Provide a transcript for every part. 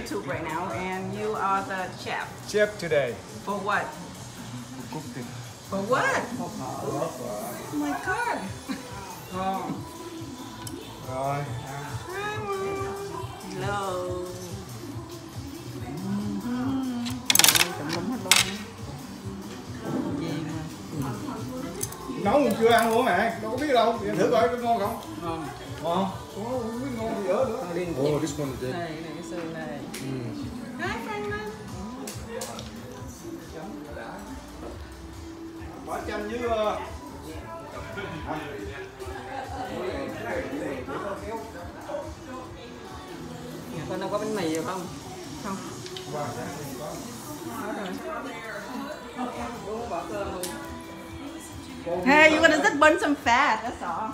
YouTube right now, and you are the chef. Chef today. For what? Cooking. For what? Oh my God. Oh. Rồi. Hello. Tùm lum hết luôn. Gì mà. Nấu mình chưa ăn luôn mẹ, đâu có biết đâu. Em thử coi có ngon không? Ngon. Ngon. Không biết ngon gì nữa. Oh, this one is good. Này, cái xương này. Hi, Franklin. Bỏ chanh với Nhà con đâu có bánh mì rồi không? Không. Bỏ cơm luôn. Hey, you're gonna just burn some fat, that's all.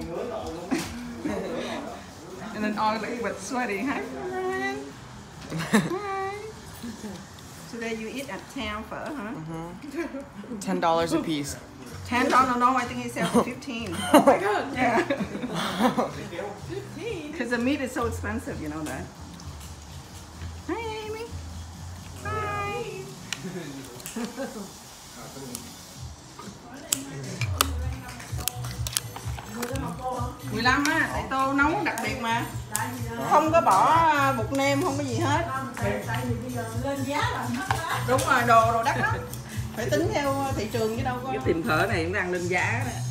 And then all like but sweaty. Hi, Brian. Hi. Today you eat at town phở, huh? $10 a piece. $10? No, I think he sells for 15. Oh my god. Yeah. 15? Because the meat is so expensive, you know that. Hi, Amy. Hi. 15 á, tại tô nấu đặc biệt mà. Không có bỏ bột nêm, không có gì hết. Tại vì bây giờ lên giá là hết. Đúng rồi, đồ đắt lắm. Phải tính theo thị trường chứ đâu có. Cái tiệm phở này cũng đang lên giá đó.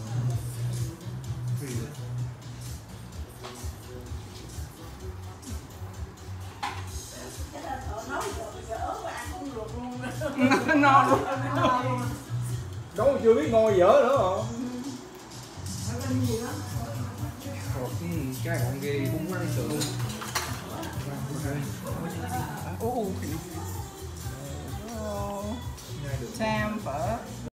No luôn. nấu chưa biết ngon dở nữa hả? Cái còn ghi bún măng sườn. Sam phở.